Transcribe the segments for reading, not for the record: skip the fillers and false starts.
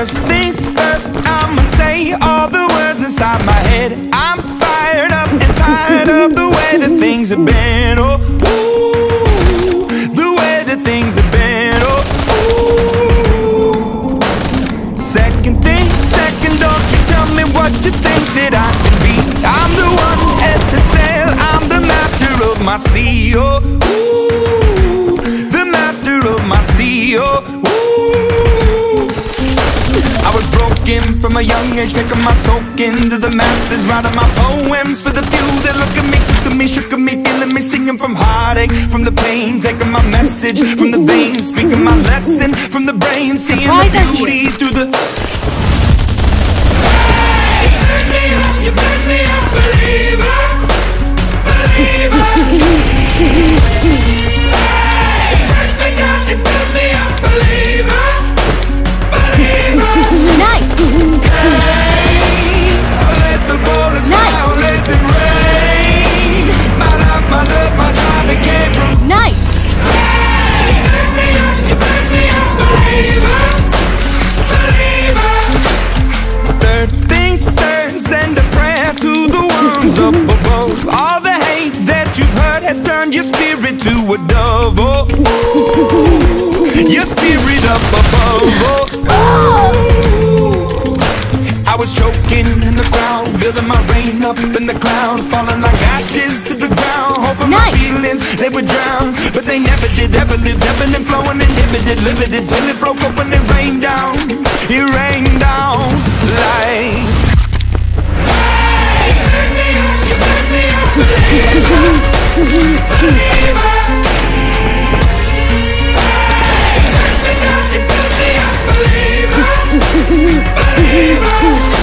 First things first, I'ma say all the words inside my head. I'm fired up and tired of the way that things have been. Oh, ooh, the way that things have been. Oh, ooh. Second thing, second, don't you tell me what you think that I can be. I'm the one at the sail, I'm the master of my sea. Oh, ooh, the master of my sea. Oh, ooh. I was broken from a young age, taking my soak into the masses, writing my poems for the few that look at me, took at me, shook at me, feeling me, singing from heartache, from the pain, taking my message from the veins, speaking my lesson from the brain, seeing the beauty through the... Hey, you burn me up, you burn me up, believer, believer. Hey, you burn me down, you burn me up, believer, believer. Nice! Hey, let the bullets fly, let them rain. My life, my love, my time, it came from... Nice! Hey, you burn me up, believer, believer. Third things third, send a prayer to the ones up above. All the hate that you've heard has turned your spirit to a dove. Oh, ooh, your spirit up above. Oh, I was choking in the crowd, building my rain up in the cloud, falling like ashes to the ground, hoping my feelings, they would drown, but they never did, ever lived, ebbing and flowing, inhibited, limited, till it broke open and rained down, it rained down like... Hey, you burn me up, you burn me up, believer, believer. Hey, you burn me down, you burn me up, believer, believer.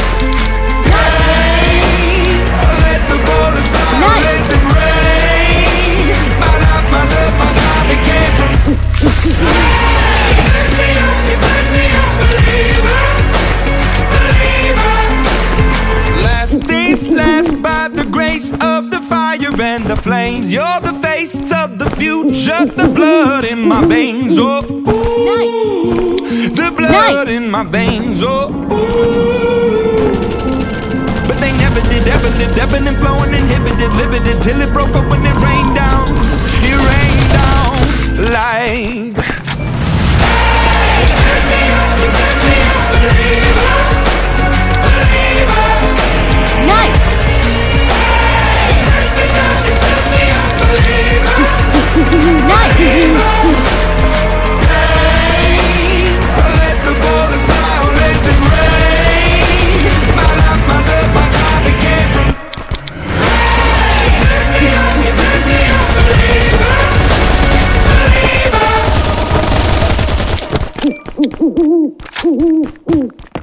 Last by the grace of the fire and the flames. You're the face of the future, the blood in my veins. Oh, ooh, the blood in my veins. Oh, ooh. But they never did, ever lived, ebbing and flowing, inhibited, limited, till it broke up when it rained down. It rained down like... Hey, burn me up, you burn me up, believer, believer. Nice! Hey, burn me down, you burn me up, believer, Nice! believer. Hey, let the bullets fly, let them rain. My life, my love, my God, it came from... Hey, burn me up, you burn me up, believer, believer.